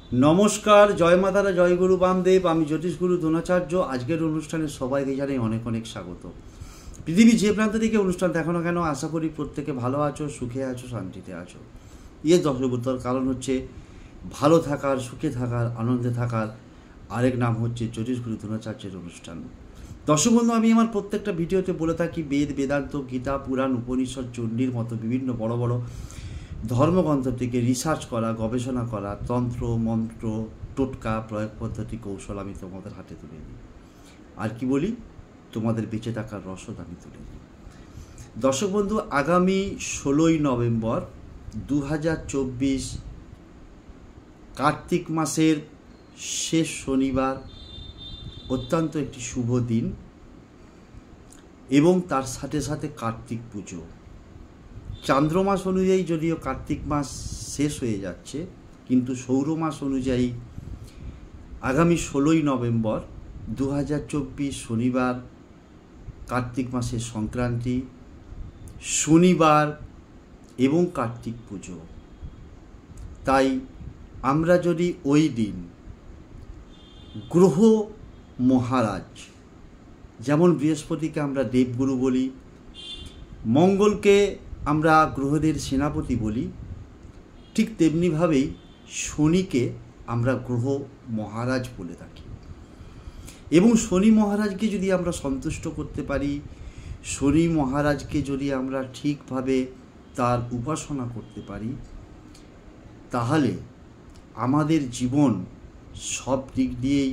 নমস্কার, জয় মাতারা, জয় গুরু বামদেব। আমি জ্যোতিষগুরু দ্রোণাচার্য। আজকের অনুষ্ঠানে সবাইকে জানাই অনেক অনেক স্বাগত। পৃথিবীর যে প্রান্ত থেকে অনুষ্ঠান দেখো না কেন, আশা করি প্রত্যেকে ভালো আছো, সুখে আছো, শান্তিতে আছো। দর্শকতার কারণ হচ্ছে ভালো থাকার, সুখে থাকার, আনন্দে থাকার আরেক নাম হচ্ছে জ্যোতিষগুরু দ্রোণাচার্যের অনুষ্ঠান। দর্শক বন্ধু, আমি আমার প্রত্যেকটা ভিডিওতে বলে থাকি বেদ, বেদান্ত, গীতা, পুরাণ, উপনিষদ, চণ্ডীর মতো বিভিন্ন বড় বড় ধর্মগ্রন্থ থেকে রিসার্চ করা, গবেষণা করা তন্ত্র, মন্ত্র, টোটকা, প্রয়োগ পদ্ধতি, কৌশল আমি তোমাদের হাতে তুলে দিই। আর কি বলি, তোমাদের বেঁচে থাকার রসদ আমি তুলে দিই। দর্শক বন্ধু, আগামী 16ই নভেম্বর 2024 কার্তিক মাসের শেষ শনিবার, অত্যন্ত একটি শুভ দিন এবং তার সাথে সাথে কার্তিক পুজো। চান্দ্রমাস অনুযায়ী যদিও কার্তিক মাস শেষ হয়ে যাচ্ছে, কিন্তু সৌর মাস অনুযায়ী আগামী 16ই নভেম্বর 2024 শনিবার, কার্তিক মাসের সংক্রান্তি, শনিবার এবং কার্তিক পুজো। তাই আমরা যদি ওই দিন গ্রহ মহারাজ, যেমন বৃহস্পতিকে আমরা দেবগুরু বলি, মঙ্গলকে আমরা গ্রহদের সেনাপতি বলি, ঠিক তেমনিভাবেই শনিকে আমরা গ্রহ মহারাজ বলে থাকি। এবং শনি মহারাজকে যদি আমরা সন্তুষ্ট করতে পারি, শনি মহারাজকে যদি আমরা ঠিকভাবে তার উপাসনা করতে পারি, তাহলে আমাদের জীবন সব দিক দিয়েই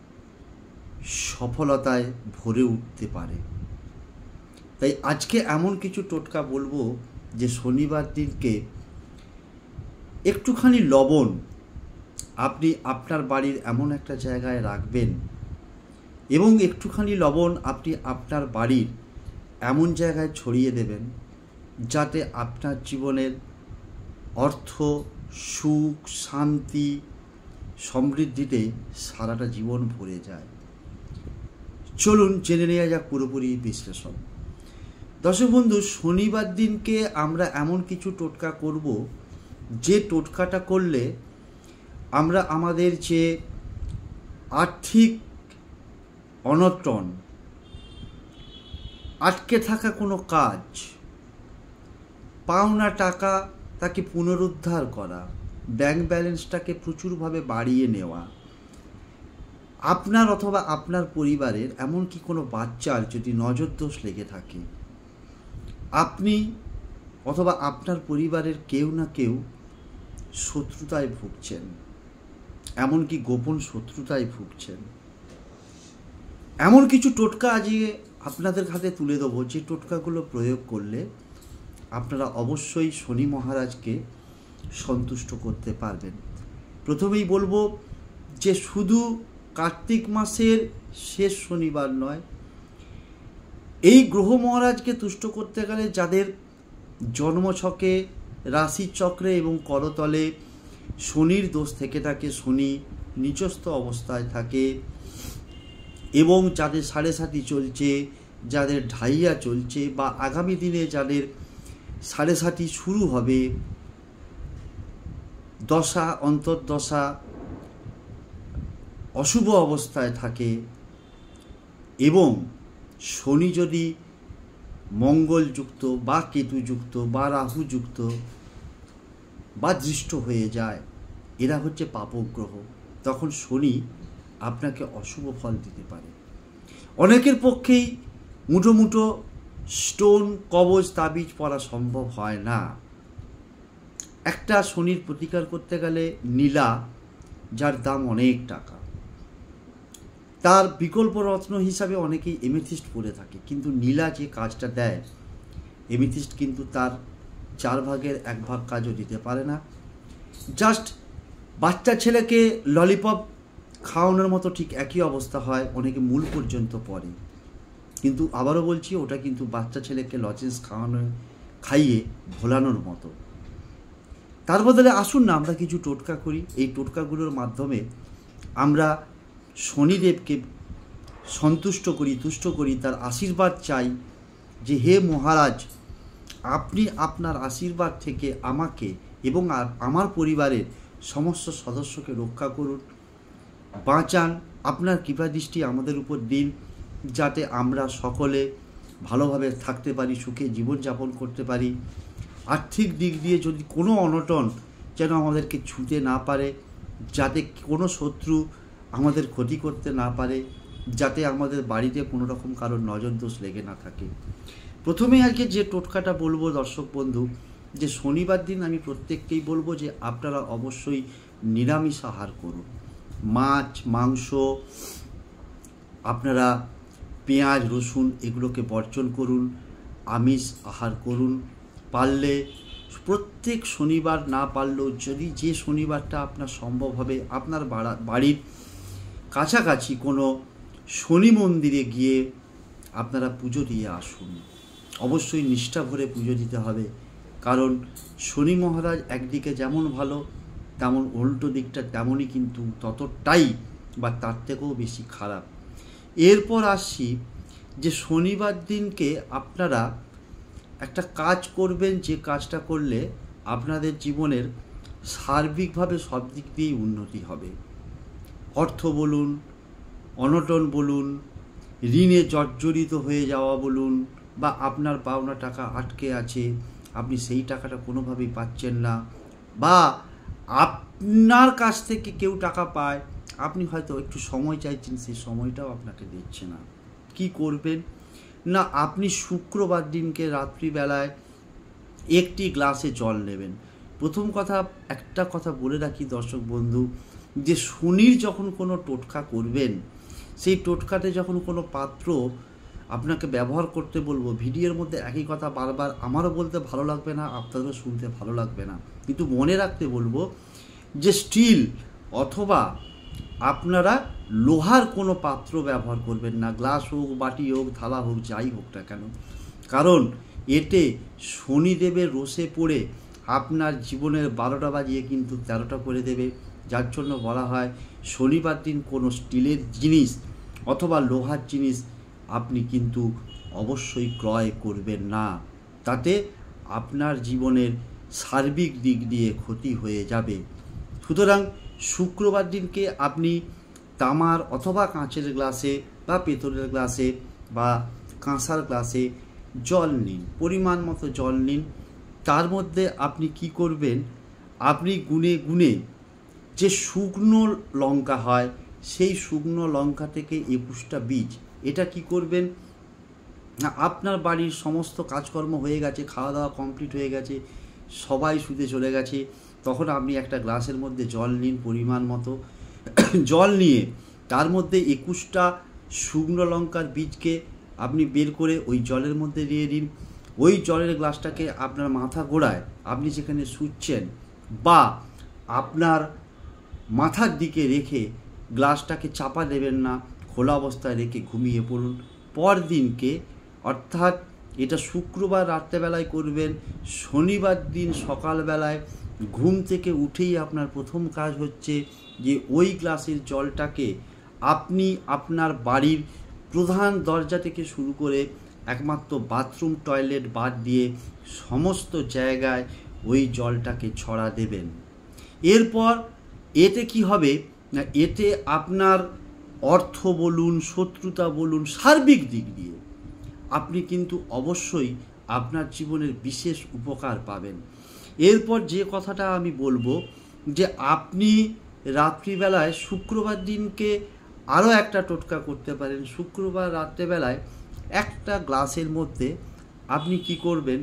সফলতায় ভরে উঠতে পারে। তাই আজকে এমন কিছু টোটকা বলবো যে শনিবার দিনকে একটুখানি লবণ আপনি আপনার বাড়ির এমন একটা জায়গায় রাখবেন এবং একটুখানি লবণ আপনি আপনার বাড়ির এমন জায়গায় ছড়িয়ে দেবেন যাতে আপনার জীবনের অর্থ, সুখ, শান্তি, সমৃদ্ধিতে সারাটা জীবন ভরে যায়। চলুন জেনে নেওয়া যাক পুরোপুরি বিশ্লেষণ। দর্শক বন্ধু, শনিবার দিনকে আমরা এমন কিছু টোটকা করব যে টোটকাটা করলে আমরা আমাদের যে আর্থিক অনটন, আটকে থাকা কোনো কাজ, পাওনা টাকা তাকে পুনরুদ্ধার করা, ব্যাংক ব্যালেন্সটাকে প্রচুরভাবে বাড়িয়ে নেওয়া, আপনার অথবা আপনার পরিবারের এমনকি কোনো বাচ্চার যদি নজর দোষ লেগে থাকে, আপনি অথবা আপনার পরিবারের কেউ না কেউ শত্রুতায় ভুগছেন, এমনকি গোপন শত্রুতায় ভুগছেন, এমন কিছু টোটকা আজকে আপনাদের হাতে তুলে দেবো যে টোটকাগুলো প্রয়োগ করলে আপনারা অবশ্যই শনি মহারাজকে সন্তুষ্ট করতে পারবেন। প্রথমেই বলবো যে শুধু কার্তিক মাসের শেষ শনিবার নয়, এই গ্রহ মহারাজকে তুষ্ট করতে গেলে যাদের জন্মছকে, রাশিচক্রে এবং করতলে শনির দোষ থেকে থাকে, শনি নিচস্থ অবস্থায় থাকে এবং যাদের সাড়ে সাতি চলছে, যাদের ঢাইয়া চলছে বা আগামী দিনে যাদের সাড়ে সাতি শুরু হবে, দশা অন্তর্দশা অশুভ অবস্থায় থাকে এবং শনি যদি মঙ্গলযুক্ত বা কেতুযুক্ত বা রাহুযুক্ত বা দৃষ্ট হয়ে যায়, এরা হচ্ছে পাপগ্রহ, তখন শনি আপনাকে অশুভ ফল দিতে পারে। অনেকের পক্ষেই মুঠো মুঠো স্টোন, কবচ, তাবিজ পরা সম্ভব হয় না। একটা শনির প্রতিকার করতে গেলে নীলা, যার দাম অনেক টাকা, তার বিকল্প রত্ন হিসাবে অনেকেই এমেথিস্ট পরে থাকে, কিন্তু নীলা যে কাজটা দেয়, এমেথিস্ট কিন্তু তার 4 ভাগের 1 ভাগ কাজও দিতে পারে না। জাস্ট বাচ্চা ছেলেকে ললিপপ খাওয়ানোর মতো ঠিক একই অবস্থা হয়, অনেকে মূল পর্যন্ত পড়ে, কিন্তু আবারও বলছি, ওটা কিন্তু বাচ্চা ছেলেকে লজেন্স খাইয়ে ভোলানোর মতো। তার বদলে আসুন না আমরা কিছু টোটকা করি। এই টোটকাগুলোর মাধ্যমে আমরা শনিদেবকে সন্তুষ্ট করি, তুষ্ট করি, তার আশীর্বাদ চাই যে হে মহারাজ, আপনি আপনার আশীর্বাদ থেকে আমাকে এবং আমার পরিবারের সমস্ত সদস্যকে রক্ষা করুন, বাঁচান, আপনার কৃপাদৃষ্টি আমাদের উপর দিন, যাতে আমরা সকলে ভালোভাবে থাকতে পারি, সুখে জীবনযাপন করতে পারি। আর্থিক দিক দিয়ে যদি কোনো অনটন যেন আমাদেরকে ছুঁতে না পারে, যাতে কোনো শত্রু আমাদের ক্ষতি করতে না পারে, যাতে আমাদের বাড়িতে কোনো রকম কারোর নজর দোষ লেগে না থাকে। প্রথমে আজকে যে টোটকাটা বলবো দর্শক বন্ধু, যে শনিবার দিন আমি প্রত্যেককেই বলবো যে আপনারা অবশ্যই নিরামিষ আহার করুন। মাছ মাংস, আপনারা পেঁয়াজ রসুন এগুলোকে বর্জন করুন, আমিষ আহার করুন। পারলে প্রত্যেক শনিবার, না পারলেও যদি যে শনিবারটা আপনার সম্ভব হবে, আপনার বাড়ির কাছাকাছি কোনো শনি মন্দিরে গিয়ে আপনারা পুজো দিয়ে আসুন। অবশ্যই নিষ্ঠা ভরে পুজো দিতে হবে, কারণ শনি মহারাজ একদিকে যেমন ভালো, তেমন উল্টো দিকটা তেমনই কিন্তু ততটাই বা তার থেকেও বেশি খারাপ। এরপর আসছি যে শনিবার দিনকে আপনারা একটা কাজ করবেন, যে কাজটা করলে আপনাদের জীবনের সার্বিকভাবে সব দিক দিয়েই উন্নতি হবে। অর্থ বলুন, অনটন বলুন, ঋণে জর্জরিত হয়ে যাওয়া বলুন, বা আপনার পাওনা টাকা আটকে আছে, আপনি সেই টাকাটা কোনোভাবেই পাচ্ছেন না, বা আপনার কাছ থেকে কেউ টাকা পায়, আপনি হয়তো একটু সময় চাইছেন, সেই সময়টাও আপনাকে দিচ্ছে না। কি করবেন না, আপনি শুক্রবার দিনকে রাত্রিবেলায় একটি গ্লাসে জল নেবেন। প্রথম কথা, একটা কথা বলে রাখি দর্শক বন্ধু, যে শনির যখন কোনো টোটকা করবেন, সেই টোটকাতে যখন কোনো পাত্র আপনাকে ব্যবহার করতে বলবো, ভিডিওর মধ্যে একই কথা বারবার আমারও বলতে ভালো লাগবে না, আপনাদেরও শুনতে ভালো লাগবে না, কিন্তু মনে রাখতে বলবো যে স্টিল অথবা আপনারা লোহার কোনো পাত্র ব্যবহার করবেন না, গ্লাস হোক, বাটি হোক, থালা হোক, যাই হোক না কেন, কারণ এতে শনিদেবের রোষে পড়ে আপনার জীবনের 12টা বাজিয়ে কিন্তু 13টা করে দেবে। যার জন্য বলা হয় শনিবার দিন কোনো স্টিলের জিনিস অথবা লোহার জিনিস আপনি কিন্তু অবশ্যই ক্রয় করবেন না, তাতে আপনার জীবনের সার্বিক দিক দিয়ে ক্ষতি হয়ে যাবে। সুতরাং শুক্রবার দিনকে আপনি তামার অথবা কাঁচের গ্লাসে বা পেতলের গ্লাসে বা কাঁসার গ্লাসে জল নিন, পরিমাণ মতো জল নিন। তার মধ্যে আপনি কি করবেন, আপনি গুনে গুনে যে শুকনো লঙ্কা হয়, সেই শুকনো লঙ্কা থেকে 21টা বীজ, এটা কি করবেন না, আপনার বাড়ির সমস্ত কাজকর্ম হয়ে গেছে, খাওয়া দাওয়া কমপ্লিট হয়ে গেছে, সবাই শুতে চলে গেছে, তখন আপনি একটা গ্লাসের মধ্যে জল নিন, পরিমাণ মতো জল নিয়ে তার মধ্যে 21টা শুকনো লঙ্কার বীজকে আপনি বের করে ওই জলের মধ্যে দিয়ে দিন। ওই জলের গ্লাসটাকে আপনার মাথা গোড়ায়, আপনি যেখানে শুচ্ছেন বা আপনার মাথার দিকে রেখে গ্লাসটাকে চাপা দেবেন না, খোলা অবস্থায় রেখে ঘুমিয়ে পড়ুন। পরদিনকে, অর্থাৎ এটা শুক্রবার রাত্রেবেলায় করবেন, শনিবার দিন সকালবেলায় ঘুম থেকে উঠেই আপনার প্রথম কাজ হচ্ছে যে ওই গ্লাসের জলটাকে আপনি আপনার বাড়ির প্রধান দরজা থেকে শুরু করে একমাত্র বাথরুম টয়লেট বাদ দিয়ে সমস্ত জায়গায় ওই জলটাকে ছড়া দেবেন। এরপর এতে কি হবে না, এতে আপনার অর্থ বলুন, শত্রুতা বলুন, সার্বিক দিক দিয়ে আপনি কিন্তু অবশ্যই আপনার জীবনের বিশেষ উপকার পাবেন। এরপর যে কথাটা আমি বলবো, যে আপনি রাত্রিবেলায় শুক্রবার দিনকে আরও একটা টোটকা করতে পারেন। শুক্রবার রাত্রেবেলায় একটা গ্লাসের মধ্যে আপনি কি করবেন,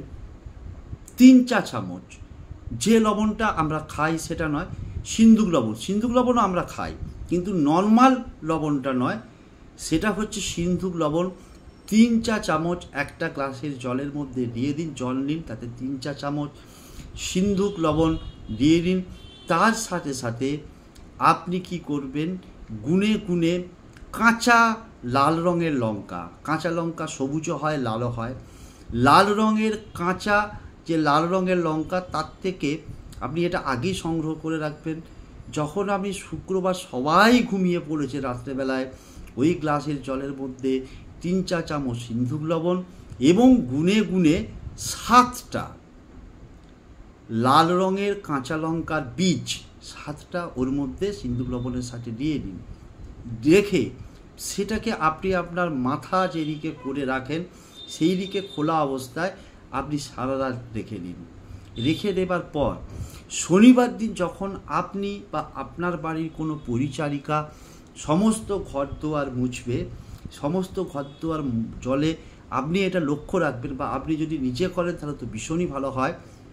3 চা চামচ, যে লবণটা আমরা খাই সেটা নয়, সিন্দুক লবণ, সিন্দুক লবণও আমরা খাই, কিন্তু নর্মাল লবণটা নয়, সেটা হচ্ছে সিন্দুক লবণ। 3 চা চামচ একটা গ্লাসের জলের মধ্যে দিয়ে দিন, জল নিন, তাতে 3 চা চামচ সিন্দুক লবণ দিয়ে দিন। তার সাথে সাথে আপনি কি করবেন, গুনে গুনে কাঁচা লাল রঙের লঙ্কা, কাঁচা লঙ্কা সবুজও হয়, লালও হয়, লাল রঙের কাঁচা যে লাল রঙের লঙ্কা, তার থেকে আপনি এটা আগেই সংগ্রহ করে রাখবেন। যখন আপনি শুক্রবার সবাই ঘুমিয়ে পড়েছে রাত্রেবেলায়, ওই গ্লাসের জলের মধ্যে 3 চা চামচ সিন্দুক লবণ এবং গুনে গুনে 7টা লাল রঙের কাঁচা লঙ্কার বীজ, স্বাদটা ওর মধ্যে সিন্দুক লবণের সাথে দিয়ে দিন। রেখে সেটাকে আপনি আপনার মাথা যেদিকে করে রাখেন সেই দিকে খোলা অবস্থায় আপনি সারা রাত রেখে দিন। রেখে দেবার পর শনিবার দিন যখন আপনি বা আপনার বাড়ির কোনো পরিচারিকা সমস্ত ঘরদোয়ার মুছবে, সমস্ত ঘরদোয়ার জলে আপনি এটা লক্ষ্য রাখবেন, বা আপনি যদি নিজে করেন তাহলে তো ভীষণই ভালো হয়।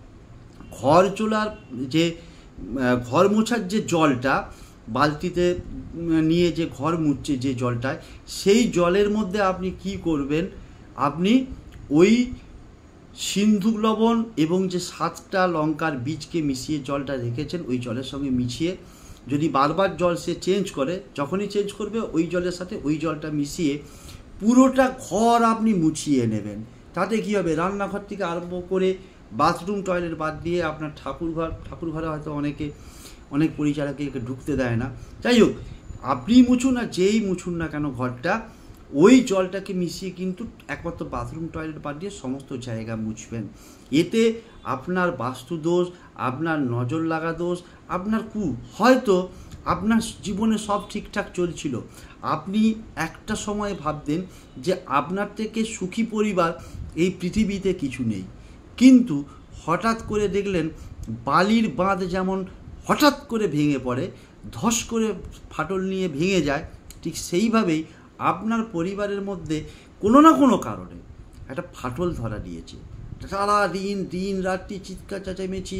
ঘর চোলার যে ঘর মোছার যে জলটা বালতিতে নিয়ে যে ঘর মুছছে যে জলটায়, সেই জলের মধ্যে আপনি কি করবেন, আপনি ওই সিন্দুক লবণ এবং যে 7টা লঙ্কার বীজকে মিশিয়ে জলটা রেখেছেন ওই জলের সঙ্গে মিশিয়ে, যদি বারবার জল সে চেঞ্জ করে, যখনই চেঞ্জ করবে ওই জলের সাথে ওই জলটা মিশিয়ে পুরোটা ঘর আপনি মুছিয়ে নেবেন। তাতে কী হবে, রান্নাঘর থেকে আরম্ভ করে বাথরুম টয়লেট বাদ দিয়ে আপনার ঠাকুরঘরে হয়তো অনেক পরিচারককে ঢুকতে দেয় না, যাই হোক আপনি মুছুন আর যেই মুছুন না কেন ঘরটা, ওই জলটাকে মিশিয়ে কিন্তু একমাত্র বাথরুম টয়লেট বাদ দিয়ে সমস্ত জায়গা মুছবেন। এতে আপনার বাস্তুদোষ, আপনার নজর লাগা দোষ, আপনার হয়তো আপনার জীবনে সব ঠিকঠাক চলছিল, আপনি একটা সময় ভাবতেন যে আপনার থেকে সুখী পরিবার এই পৃথিবীতে কিছু নেই, কিন্তু হঠাৎ করে দেখলেন বালির বাঁধ যেমন হঠাৎ করে ভেঙে পড়ে, ধস করে ফাটল নিয়ে ভেঙে যায়, ঠিক সেইভাবেই আপনার পরিবারের মধ্যে কোনো না কোনো কারণে একটা ফাটল ধরা দিয়েছে। সারা দিন রাত্রি চিৎকার চেঁচামেচি,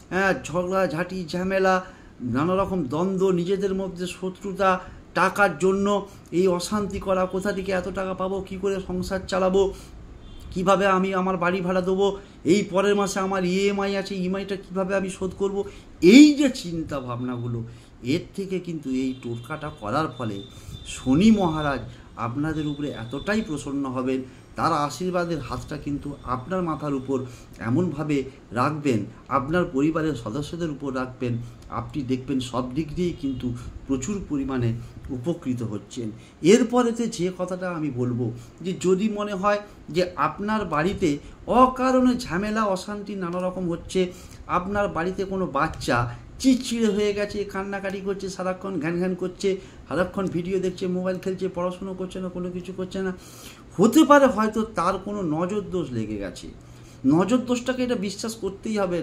ঝগড়াঝাঁটি ঝামেলা, নানা রকম দ্বন্দ্ব, নিজেদের মধ্যে শত্রুতা, টাকার জন্য এই অশান্তি করা, কোথা থেকে এত টাকা পাবো, কী করে সংসার চালাবো, কিভাবে আমি আমার বাড়ি ভাড়া দেবো, এই পরের মাসে আমার ইএমআই আছে, ইএমআইটা কীভাবে আমি শোধ করব, এই যে চিন্তা ভাবনাগুলো, এর থেকে কিন্তু এই টোটকাটা করার ফলে শনি মহারাজ আপনাদের উপরে এতটাই প্রসন্ন হবেন, তার আশীর্বাদের হাতটা কিন্তু আপনার মাথার উপর এমনভাবে রাখবেন, আপনার পরিবারের সদস্যদের উপর রাখবেন, আপনি দেখবেন সব দিক দিয়েই কিন্তু প্রচুর পরিমাণে উপকৃত হচ্ছেন। এরপরেতে যে কথাটা আমি বলবো, যে যদি মনে হয় যে আপনার বাড়িতে অকারণে ঝামেলা অশান্তি নানা রকম হচ্ছে, আপনার বাড়িতে কোনো বাচ্চা চিড়চিড়ে হয়ে গেছে, কান্নাকাটি করছে, সারাক্ষণ ঘ্যান করছে, সারাক্ষণ ভিডিও দেখছে, মোবাইল খেলছে, পড়াশুনো করছে না, কোনো কিছু করছে না, হতে পারে হয়তো তার কোনো নজর দোষ লেগে গেছে। নজর দোষটাকে এটা বিশ্বাস করতেই হবে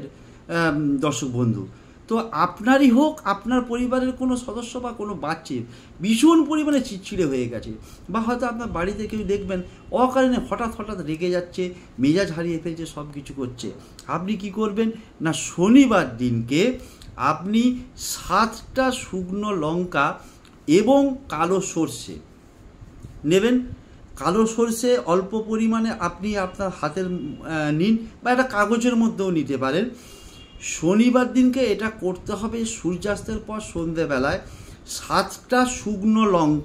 দর্শক বন্ধু। তো আপনারই হোক, আপনার পরিবারের কোনো সদস্য বা কোনো বাচ্চা ভীষণ পরিমাণে চিড়চিড়ে হয়ে গেছে, বা হয়তো আপনার বাড়িতে কেউ দেখবেন অকারণে হঠাৎ রেগে যাচ্ছে, মেজাজ হারিয়ে ফেলছে, সব কিছু করছে, আপনি কি করবেন না, শনিবার দিনকে আপনি 7টা শুকনো লঙ্কা এবং কালো সর্ষে নেবেন। কালো সর্ষে অল্প পরিমাণে আপনি আপনার হাতের নিন, বা একটা কাগজের মধ্যেও নিতে পারেন। শনিবার দিনকে এটা করতে হবে সূর্যাস্তের পর সন্ধেবেলায়। 7টা শুকনো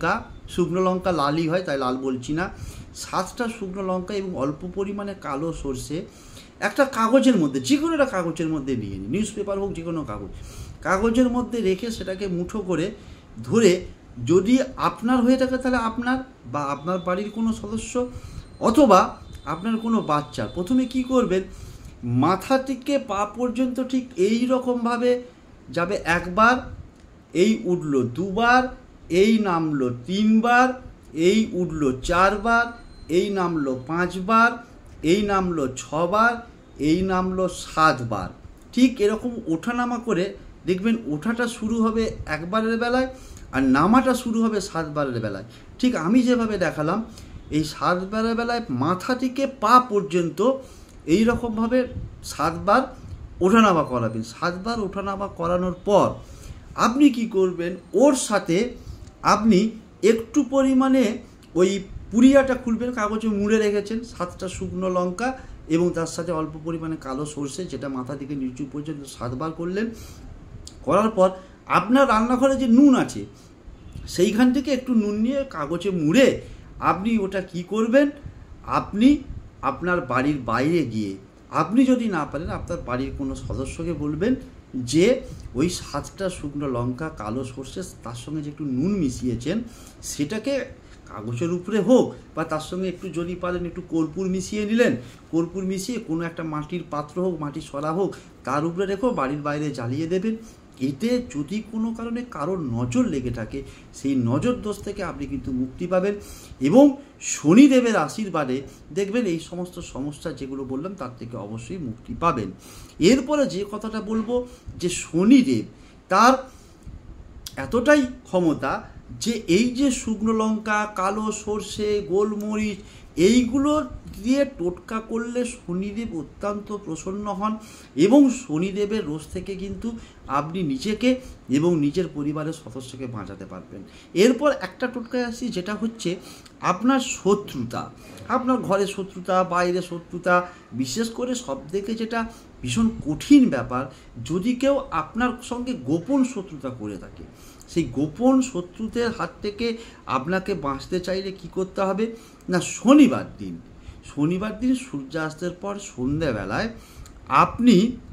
লঙ্কা লালই হয় তাই লাল বলছি না, 7টা শুকনো লঙ্কা এবং অল্প পরিমাণে কালো সর্ষে একটা কাগজের মধ্যে, যে কোনো একটা কাগজের মধ্যে নিয়ে নিন, নিউজ পেপার হোক, যে কোনো কাগজের মধ্যে রেখে সেটাকে মুঠো করে ধরে, যদি আপনার হয়ে থাকে তাহলে আপনার বা আপনার বাড়ির কোনো সদস্য অথবা আপনার কোনো বাচ্চা, প্রথমে কি করবেন, মাথা থেকে পা পর্যন্ত ঠিক এই রকমভাবে যাবে, একবার এই উঠল, দুবার এই নামলো, 3বার এই উঠল, 4বার এই নামলো, 5বার এই নামলো, 6বার এই নামলো, 7বার। ঠিক এরকম ওঠানামা করে দেখবেন ওঠাটা শুরু হবে 1বারের বেলায় আর নামাটা শুরু হবে 7বারের বেলায়। ঠিক আমি যেভাবে দেখালাম, এই 7বারের বেলায় মাথা থেকে পা পর্যন্ত এই রকমভাবে 7বার ওঠানামা করাবেন। 7বার ওঠানামা করানোর পর আপনি কি করবেন, ওর সাথে আপনি একটু পরিমাণে ওই পুরিয়াটা খুলবেন, কাগজে মুড়ে রেখেছেন 7টা শুকনো লঙ্কা এবং তার সাথে অল্প পরিমাণে কালো সর্ষে, যেটা মাথা থেকে নিচু পর্যন্ত 7বার করলেন। করার পর আপনার রান্নাঘরে যে নুন আছে সেইখান থেকে একটু নুন নিয়ে কাগজে মুড়ে আপনি ওটা কি করবেন, আপনি আপনার বাড়ির বাইরে গিয়ে, আপনি যদি না পারেন আপনার বাড়ির কোনো সদস্যকে বলবেন যে ওই 7টা শুকনো লঙ্কা কালো সর্ষে তার সঙ্গে যে একটু নুন মিশিয়েছেন সেটাকে কাগজের উপরে হোক বা তার সঙ্গে একটু যদি পারেন একটু কর্পূর মিশিয়ে নিলেন, কর্পূর মিশিয়ে কোনো একটা মাটির পাত্র হোক, মাটির সরা হোক, তার উপরে রেখেও বাড়ির বাইরে জ্বালিয়ে দেবেন। এতে যদি কোনো কারণে কারোর নজর লেগে থাকে সেই নজর দোষ থেকে আপনি কিন্তু মুক্তি পাবেন এবং শনিদেবের আশীর্বাদে দেখবেন এই সমস্ত সমস্যা যেগুলো বললাম তার থেকে অবশ্যই মুক্তি পাবেন। এরপরে যে কথাটা বলবো যে শনিদেব তার এতটাই ক্ষমতা যে এই যে শুকনো লঙ্কা, কালো সর্ষে, গোলমরিচ এইগুলো দিয়ে টোটকা করলে শনিদেব অত্যন্ত প্রসন্ন হন এবং শনিদেবের রোষ থেকে কিন্তু আপনি নিজেকে এবং নিজের পরিবারের সদস্যকে বাঁচাতে পারবেন। এরপর একটা টোটকায় আসি, যেটা হচ্ছে আপনার শত্রুতা, আপনার ঘরে শত্রুতা, বাইরে শত্রুতা, বিশেষ করে সবথেকে যেটা ভীষণ কঠিন ব্যাপার, যদি কেউ আপনার সঙ্গে গোপন শত্রুতা করে থাকে, সেই গোপন শত্রুদের হাত থেকে আপনাকে বাঁচতে চাইলে কি করতে হবে না, শনিবার দিন সূর্যাস্তের পর সন্ধ্যাবেলায় আপনি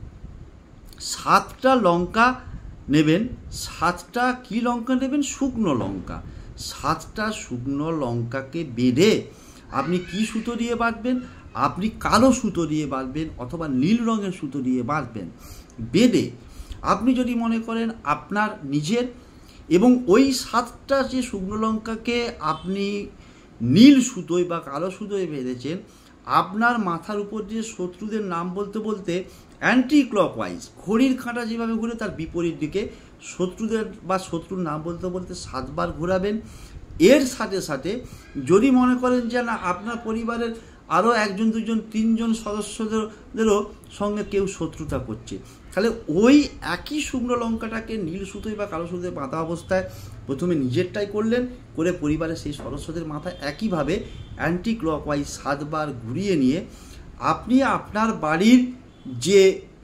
7টা লঙ্কা নেবেন। 7টা কি লঙ্কা নেবেন? শুকনো লঙ্কা। 7টা শুকনো লঙ্কাকে বেঁধে আপনি কি সুতো দিয়ে বাঁধবেন? আপনি কালো সুতো দিয়ে বাঁধবেন অথবা নীল রঙের সুতো দিয়ে বাঁধবেন। বেঁধে আপনি যদি মনে করেন আপনার নিজের এবং ওই 7টা যে শুকনো লঙ্কাকে আপনি নীল সুতোয় বা কালো সুতোয় বেঁধেছেন, আপনার মাথার উপর দিয়ে শত্রুদের নাম বলতে বলতে অ্যান্টি ক্লকওয়াইজ, ঘড়ির কাঁটা যেভাবে ঘুরে তার বিপরীত দিকে শত্রুদের বা শত্রুর নাম বলতে বলতে 7 বার ঘোরাবেন। এর সাথে সাথে যদি মনে করেন যে না আপনার পরিবারের আরও 1 2 3 সদস্যদেরও সঙ্গে কেউ শত্রুতা করছে, তাহলে ওই একই শুকনো লঙ্কাটাকে নীল সুতোয় বা কালো সুতোয় বাঁধা অবস্থায় প্রথমে নিজেরটাই করলেন, করে পরিবারের সেই সদস্যদের মাথায় একইভাবে অ্যান্টি ক্লকওয়াইজ 7 বার ঘুরিয়ে নিয়ে আপনি আপনার বাড়ির যে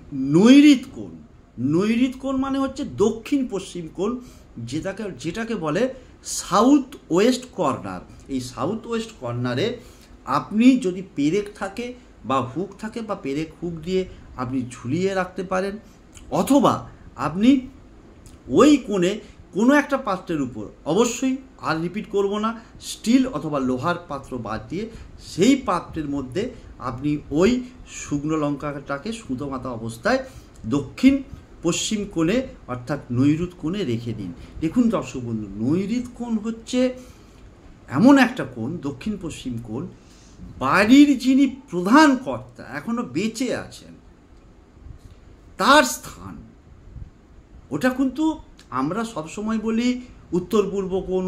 নৈঋত কোণ মানে হচ্ছে দক্ষিণ পশ্চিম কোণ, যেটাকে বলে সাউথ ওয়েস্ট কর্নার, এই সাউথ ওয়েস্ট কর্নারে আপনি যদি পেরেক থাকে বা হুক থাকে বা পেরেক হুক দিয়ে আপনি ঝুলিয়ে রাখতে পারেন, অথবা আপনি ওই কোণে কোনো একটা পাত্রের উপর, অবশ্যই আর রিপিট করব না, স্টিল অথবা লোহার পাত্র বাদ দিয়ে সেই পাত্রের মধ্যে আপনি ওই শুকনো লঙ্কাটাকে সুতো বাঁধা অবস্থায় দক্ষিণ পশ্চিম কোণে অর্থাৎ নৈঋত কোণে রেখে দিন। দেখুন দর্শক বন্ধু, নৈঋত কোণ হচ্ছে এমন একটা কোণ, দক্ষিণ পশ্চিম কোণ, বাড়ির যিনি প্রধান কর্তা এখনো বেঁচে আছেন তার স্থান। ওটা কিন্তু আমরা সবসময় বলি উত্তর পূর্ব কোণ,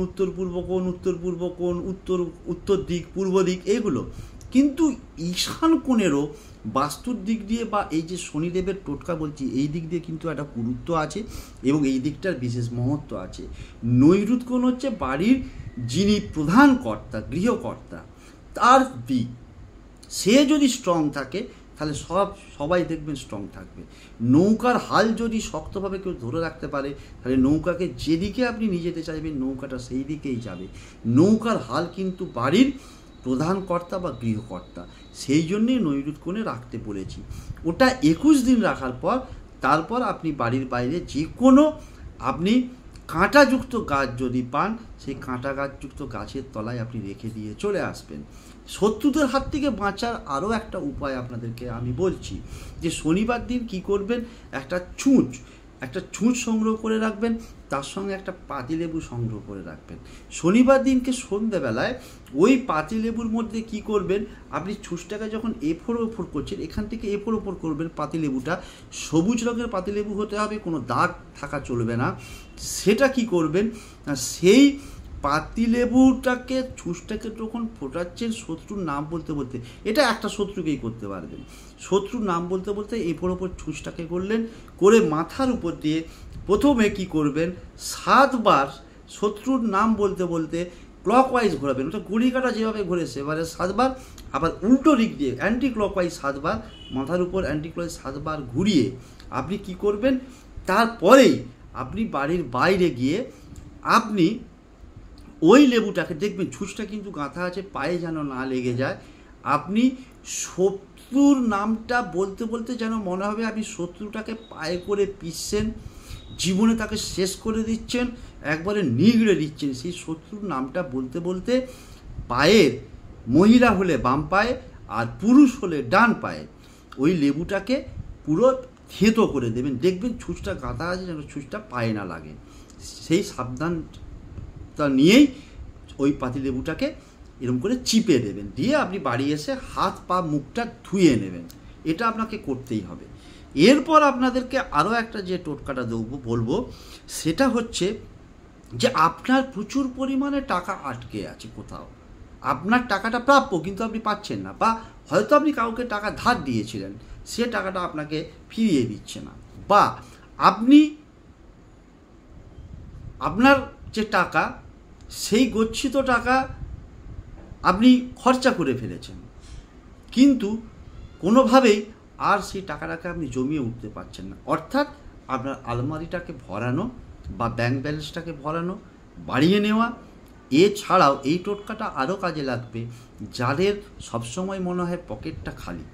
উত্তর দিক, পূর্ব দিক, এগুলো কিন্তু ঈশান কোণেরও বাস্তুর দিক দিয়ে বা এই যে শনিদেবের টোটকা বলছি এই দিক দিয়ে কিন্তু একটা গুরুত্ব আছে এবং এই দিকটার বিশেষ মহত্ব আছে। নৈঋত কোণ হচ্ছে বাড়ির যিনি প্রধান কর্তা, গৃহকর্তা, তার দিক। সে যদি স্ট্রং থাকে তাহলে সবাই দেখবেন স্ট্রং থাকবে। নৌকার হাল যদি শক্তভাবে কেউ ধরে রাখতে পারে তাহলে নৌকাকে যেদিকে আপনি নিয়ে যেতে চাইবেন নৌকাটা সেই দিকেই যাবে। নৌকার হাল কিন্তু বাড়ির প্রধান কর্তা বা গৃহকর্তা, সেই জন্যেই নৈঋত কোণে রাখতে বলেছি। ওটা 21 দিন রাখার পর তারপর আপনি বাড়ির বাইরে যে কোনো আপনি কাঁটাযুক্ত গাছ যদি পান সেই কাঁটা গাছযুক্ত গাছের তলায় আপনি রেখে দিয়ে চলে আসবেন। শত্রুদের হাত থেকে বাঁচার আরও একটা উপায় আপনাদেরকে আমি বলছি যে শনিবার দিন কি করবেন, একটা ছুঁচ সংগ্রহ করে রাখবেন, তার সঙ্গে একটা পাতিলেবু সংগ্রহ করে রাখবেন। শনিবার দিনকে সন্ধ্যাবেলায় ওই পাতিলেবুর মধ্যে কি করবেন, আপনি ছুঁচটাকে যখন এফোর ওফোর করছেন এখান থেকে এফোর ওফোর করবেন পাতিলেবুটা, সবুজ রঙের পাতিলেবু হতে হবে, কোনো দাগ থাকা চলবে না। সেটা কি করবেন না, সেই পাতিলেবুটাকে ছুঁচটাকে যখন ফোটাচ্ছেন শত্রুর নাম বলতে বলতে, এটা একটা শত্রুকেই করতে পারবেন, শত্রুর নাম বলতে বলতে এরপর ওপর ছুঁচটাকে করলেন, করে মাথার উপর দিয়ে প্রথমে কি করবেন 7 বার শত্রুর নাম বলতে বলতে ক্লকওয়াইজ ঘোরাবেন। ওটা ঘড়ি কাঁটা যেভাবে ঘোরে সেবারে 7 বার, আবার উল্টো দিক দিয়ে অ্যান্টি ক্লকওয়াইজ 7 বার, মাথার উপর অ্যান্টি ক্লকওয়াইজ 7 বার ঘুরিয়ে আপনি কি করবেন, তারপরেই আপনি বাড়ির বাইরে গিয়ে আপনি ওই লেবুটাকে দেখবেন ছুঁচটা কিন্তু গাঁথা আছে, পায়ে যেন না লেগে যায়। আপনি শত্রুর নামটা বলতে বলতে যেন মনে হবে আপনি শত্রুটাকে পায়ে করে পিষছেন, জীবনে তাকে শেষ করে দিচ্ছেন, একবারে নিগড়ে দিচ্ছেন। সেই শত্রুর নামটা বলতে বলতে পায়ের, মহিলা হলে বাম পায়ে আর পুরুষ হলে ডান পায়ে, ওই লেবুটাকে পুরো থেঁতো করে দেবেন, দেখবেন ছুঁচটা গাঁথা আছে যেন ছুঁচটা পায়ে না লাগে। সেই সাবধানতা নিয়েই ওই পাতিলেবুটাকে এরকম করে চিপে দেবেন, দিয়ে আপনি বাড়ি এসে হাত পা মুখটা ধুয়ে নেবেন। এটা আপনাকে করতেই হবে। এরপর আপনাদেরকে আরও একটা যে টোটকাটা বলবো, সেটা হচ্ছে যে আপনার প্রচুর পরিমাণে টাকা আটকে আছে কোথাও, আপনার টাকাটা প্রাপ্য কিন্তু আপনি পাচ্ছেন না, বা হয়তো আপনি কাউকে টাকা ধার দিয়েছিলেন, সে টাকাটা আপনাকে ফিরিয়ে দিচ্ছে না, বা আপনি আপনার যে টাকা সেই গচ্ছিত টাকা আপনি খরচা করে ফেলেছেন, কিন্তু কোনোভাবেই আর সেই টাকাটাকে আপনি জমিয়ে উঠতে পারছেন না। অর্থাৎ আপনার আলমারিটাকে ভরানো বা ব্যাংক ব্যালেন্সটাকে ভরানো, বাড়িয়ে নেওয়া। এছাড়াও এই টোটকাটা আরও কাজে লাগবে যাদের সবসময় মনে হয় পকেটটা খালি,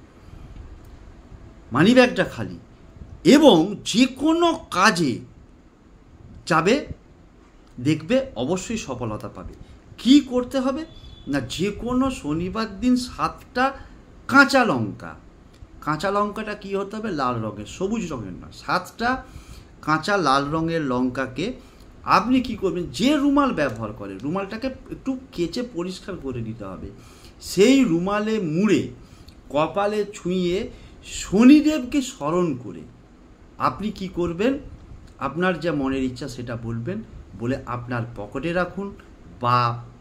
মানি ব্যাগটা খালি, এবং যে কোনো কাজে যাবে দেখবে অবশ্যই সফলতা পাবে। কি করতে হবে না, যে কোনো শনিবার দিন 7টা কাঁচা লঙ্কা, কাঁচা লঙ্কাটা কী হতে হবে, লাল রঙের, সবুজ রঙের না, 7টা কাঁচা লাল রঙের লঙ্কাকে আপনি কি করবেন, যে রুমাল ব্যবহার করে রুমালটাকে একটু কেচে পরিষ্কার করে দিতে হবে, সেই রুমালে মুড়ে কপালে ছুঁয়ে শনিদেবকে স্মরণ করে আপনি কি করবেন, আপনার যা মনের ইচ্ছা সেটা বলবেন, বলে আপনার পকেটে রাখুন, বা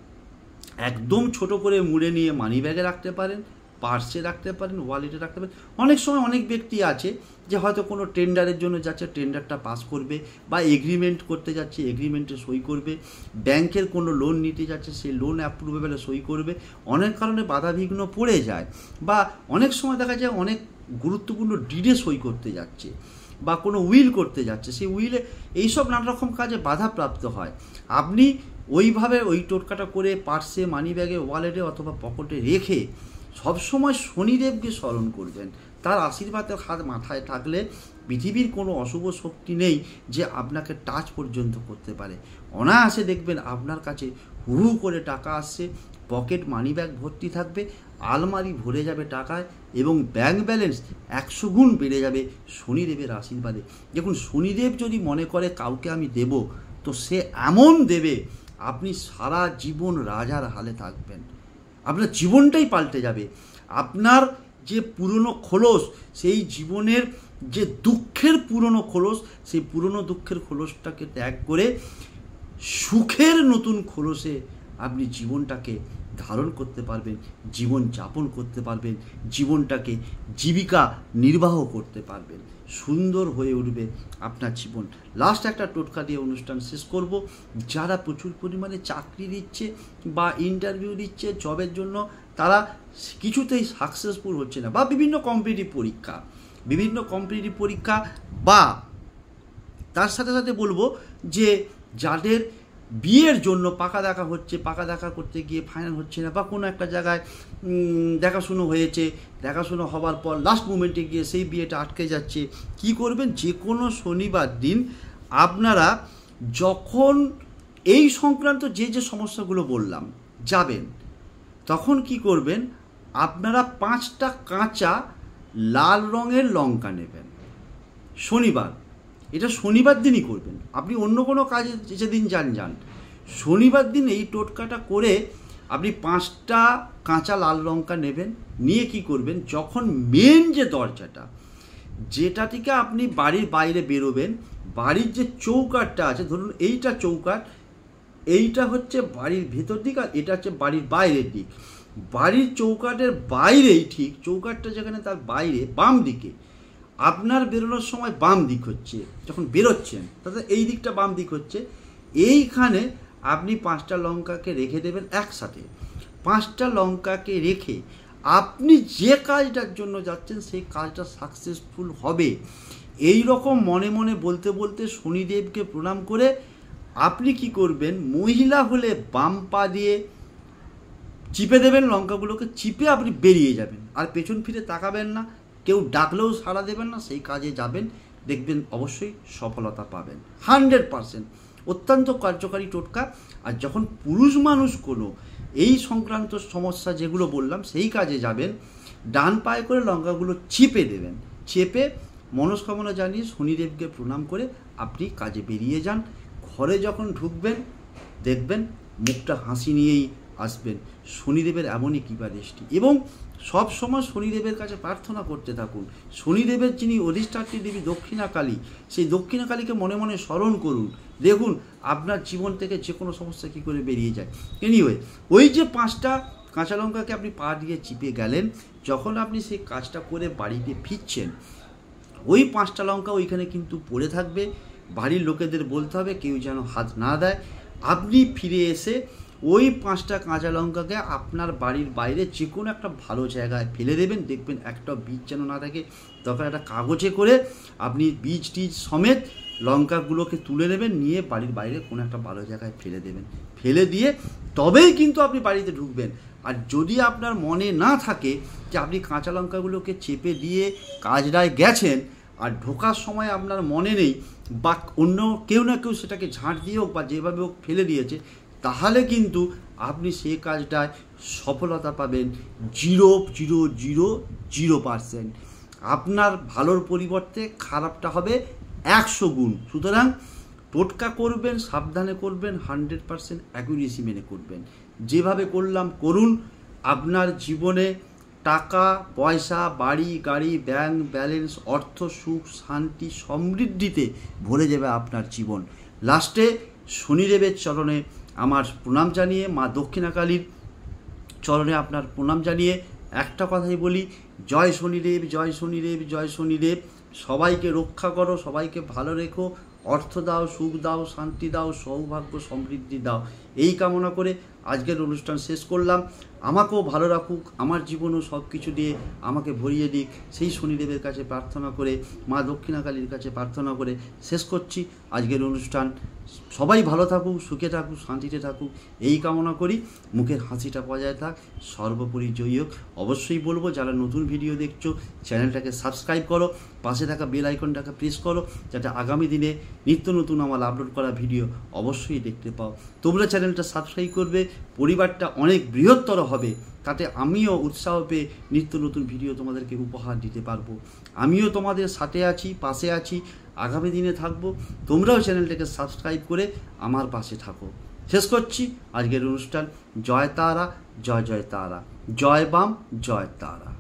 একদম ছোট করে মুড়ে নিয়ে মানি ব্যাগে রাখতে পারেন, পার্সে রাখতে পারেন, ওয়ালেটে রাখতে পারেন। অনেক সময় অনেক ব্যক্তি আছে যে হয়তো কোনো টেন্ডারের জন্য যাচ্ছে, টেন্ডারটা পাস করবে, বা এগ্রিমেন্ট করতে যাচ্ছে, এগ্রিমেন্টে সই করবে, ব্যাংকের কোনো লোন নিতে যাচ্ছে, সেই লোন অ্যাপ্রুভেবলে সই করবে, অনেক কারণে বাধাবিঘ্ন পড়ে যায়, বা অনেক সময় দেখা যায় অনেক গুরুত্বপূর্ণ ডিডে সই করতে যাচ্ছে, বা কোনো উইল করতে যাচ্ছে, সেই উইলে এইসব নানা রকম কাজে বাধাপ্রাপ্ত হয়। আপনি ওইভাবে ওই টোটকাটা করে পার্সে, মানি ব্যাগে, ওয়ালেটে অথবা পকেটে রেখে সবসময় শনিদেবকে স্মরণ করবেন। তার আশীর্বাদের হাত মাথায় থাকলে পৃথিবীর কোনো অশুভ শক্তি নেই যে আপনাকে টাচ পর্যন্ত করতে পারে। অনায়াসে দেখবেন আপনার কাছে হু করে টাকা আসছে, পকেট মানি ব্যাগ ভর্তি থাকবে, আলমারি ভরে যাবে টাকায়, এবং ব্যাংক ব্যালেন্স 100 গুণ বেড়ে যাবে শনিদেবের আশীর্বাদে। দেখুন, শনিদেব যদি মনে করে কাউকে আমি দেব, তো সে এমন দেবে আপনি সারা জীবন রাজার হালে থাকবেন, আপনার জীবনটাই পাল্টে যাবে। আপনার যে পুরনো খোলস, সেই জীবনের যে দুঃখের পুরনো খোলস, সেই পুরনো দুঃখের খোলসটাকে ত্যাগ করে সুখের নতুন খোলসে আপনি জীবনটাকে ধারণ করতে পারবেন, জীবন যাপন করতে পারবেন, জীবনটাকে জীবিকা নির্বাহ করতে পারবেন, সুন্দর হয়ে উঠবে আপনার জীবন। লাস্ট একটা টোটকা দিয়ে অনুষ্ঠান শেষ করব। যারা প্রচুর পরিমাণে চাকরি দিচ্ছে বা ইন্টারভিউ দিচ্ছে জবের জন্য, তারা কিছুতেই সাকসেসফুল হচ্ছে না, বা বিভিন্ন কম্পিটিটিভ পরীক্ষা, বা তার সাথে সাথে বলবো যে যাদের বিয়ের জন্য পাকা দেখা করতে গিয়ে ফাইনাল হচ্ছে না, বা কোনো একটা জায়গায় দেখাশুনো হয়েছে, দেখাশুনো হবার পর লাস্ট মোমেন্টে গিয়ে সেই বিয়েটা আটকে যাচ্ছে, কি করবেন, যে কোনো শনিবার দিন আপনারা যখন এই সংক্রান্ত যে সমস্যাগুলো বললাম যাবেন, তখন কি করবেন, আপনারা 5টা কাঁচা লাল রঙের লঙ্কা নেবেন শনিবার। এটা শনিবার দিনই করবেন, আপনি অন্য কোনো কাজে যেদিন যান, শনিবার দিন এই টোটকাটা করে আপনি 5টা কাঁচা লাল লঙ্কা নেবেন, নিয়ে কি করবেন, যখন মেন যে দরজাটা, যেটা থেকে আপনি বাড়ির বাইরে বেরোবেন, বাড়ির যে চৌকাঠটা আছে, ধরুন এইটা চৌকাঠ, এইটা হচ্ছে বাড়ির ভেতর দিক, আর এটা হচ্ছে বাড়ির বাইরের দিক। বাড়ির চৌকাঠের বাইরেই, ঠিক চৌকাঠটা যেখানে তার বাইরে বাম দিকে, আপনার বেরোনোর সময় বাম দিক হচ্ছে, যখন বেরোচ্ছেন তাতে এই দিকটা বাম দিক হচ্ছে, এইখানে আপনি 5টা লঙ্কাকে রেখে দেবেন একসাথে। 5টা লঙ্কাকে রেখে আপনি যে কাজটার জন্য যাচ্ছেন সেই কাজটা সাকসেসফুল হবে, এই রকম মনে মনে বলতে বলতে শনিদেবকে প্রণাম করে আপনি কি করবেন, মহিলা হলে বাম পা দিয়ে চিপে দেবেন লঙ্কাগুলোকে, চিপে আপনি বেরিয়ে যাবেন, আর পেছন ফিরে তাকাবেন না, কেউ ডাকলেও সাড়া দেবেন না, সেই কাজে যাবেন, দেখবেন অবশ্যই সফলতা পাবেন 100%। অত্যন্ত কার্যকারী টোটকা। আর যখন পুরুষ মানুষ কোনো এই সংক্রান্ত সমস্যা যেগুলো বললাম সেই কাজে যাবেন, ডান পায়ে করে লঙ্কাগুলো চিপে দেবেন, চেপে মনস্কামনা জানিয়ে শনিদেবকে প্রণাম করে আপনি কাজে বেরিয়ে যান। ঘরে যখন ঢুকবেন দেখবেন মুখটা হাসি নিয়েই আসবেন। শনিদেবের এমনই কৃপা দৃষ্টি। এবং সব সময় শনিদেবের কাছে প্রার্থনা করতে থাকুন। শনিদেবের যিনি অধিষ্ঠাত্রী দেবী দক্ষিণাকালী, সেই দক্ষিণাকালীকে মনে মনে স্মরণ করুন। দেখুন আপনার জীবন থেকে যে কোনো সমস্যা কী করে বেরিয়ে যায়। এনিওয়ে, ওই যে 5টা কাঁচা লঙ্কাকে আপনি পা দিয়ে চিপে গেলেন, যখন আপনি সেই কাজটা করে বাড়িতে ফিরছেন, ওই 5টা লঙ্কা ওইখানে কিন্তু পড়ে থাকবে। বাড়ির লোকেদের বলতে হবে কেউ যেন হাত না দেয়। আপনি ফিরে এসে ওই 5টা কাঁচা লঙ্কাকে আপনার বাড়ির বাইরে যে কোনো একটা ভালো জায়গায় ফেলে দেবেন। দেখবেন একটা বীজ যেন না থাকে। তখন একটা কাগজে করে আপনি বীজ টিজ সমেত লঙ্কাগুলোকে তুলে নেবেন, নিয়ে বাড়ির বাইরে কোনো একটা ভালো জায়গায় ফেলে দেবেন। ফেলে দিয়ে তবেই কিন্তু আপনি বাড়িতে ঢুকবেন। আর যদি আপনার মনে না থাকে যে আপনি কাঁচা লঙ্কাগুলোকে চেপে দিয়ে কাজটায় গেছেন, আর ঢোকার সময় আপনার মনে নেই, বা অন্য কেউ না কেউ সেটাকে ঝাঁট দিয়ে হোক বা যেভাবে হোক ফেলে দিয়েছে, তাহলে কিন্তু আপনি সেই কাজটায় সফলতা পাবেন 0.000%। আপনার ভালোর পরিবর্তে খারাপটা হবে 100 গুণ। সুতরাং টোটকা করবেন, সাবধানে করবেন, 100% অ্যাকুরেসি মেনে করবেন। যেভাবে করলাম করুন। আপনার জীবনে টাকা পয়সা, বাড়ি গাড়ি, ব্যাংক ব্যালেন্স, অর্থ, সুখ, শান্তি, সমৃদ্ধিতে ভরে যাবে আপনার জীবন। লাস্টে শনিদেবের চরণে আমার প্রণাম জানিয়ে, মা দক্ষিণাকালীর চরণে আপনার প্রণাম জানিয়ে একটা কথাই বলি, জয় শনিদেব, জয় শনিদেব, জয় শনিদেব। সবাইকে রক্ষা করো, সবাইকে ভালো রেখো, অর্থ দাও, সুখ দাও, শান্তি দাও, সৌভাগ্য সমৃদ্ধি দাও। এই কামনা করে আজকের অনুষ্ঠান শেষ করলাম। আমাকেও ভালো রাখুক, আমার জীবনও সব কিছু দিয়ে আমাকে ভরিয়ে দিক, সেই শনিদেবের কাছে প্রার্থনা করে, মা দক্ষিণাকালীর কাছে প্রার্থনা করে শেষ করছি আজকের অনুষ্ঠান। সবাই ভালো থাকুক, সুখে থাকুক, শান্তিতে থাকুক, এই কামনা করি। মুখের হাসিটা বজায় থাক, সর্বোপরি জয়ী হোক। অবশ্যই বলবো, যারা নতুন ভিডিও দেখছো চ্যানেলটাকে সাবস্ক্রাইব করো, পাশে থাকা বেল আইকনটাকে প্রেস করো, যাতে আগামী দিনে নিত্য নতুন আমার আপলোড করা ভিডিও অবশ্যই দেখতে পাও। তোমরা চ্যানেলটা সাবস্ক্রাইব করবে, পরিবারটা অনেক বৃহত্তর হবে। তাতে আমিও উৎসাহ পেয়ে নিত্য নতুন ভিডিও তোমাদেরকে উপহার দিতে পারবো। আমিও তোমাদের সাথে আছি, পাশে আছি, আগামী দিনে থাকবো। তোমরাও চ্যানেলটাকে সাবস্ক্রাইব করে আমার পাশে থাকো। শেষ করছি আজকের অনুষ্ঠান। জয় তারা, জয় জয় তারা, জয় বাম, জয় তারা।